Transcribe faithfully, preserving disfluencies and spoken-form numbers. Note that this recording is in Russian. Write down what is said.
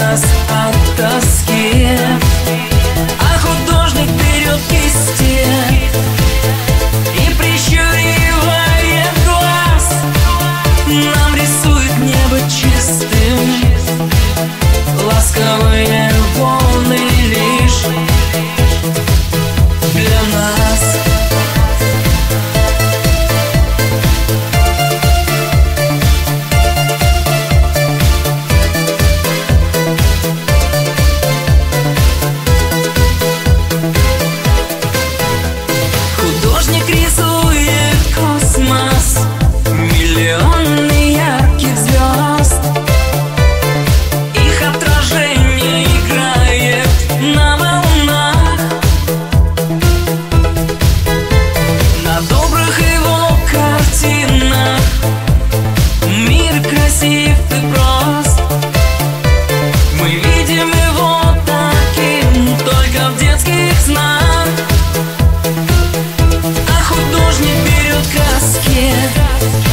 нас от тоски. А художник берет кисти и, прищуривая глаз, нам рисует небо чистым, ласковые волны лишь для нас. Художник рисует космос, миллионы ярких звезд. Их отражение играет на волнах, на добрых его картинах. Мир красив и прост, мы видим его таким только в детских снах. А художник берет краски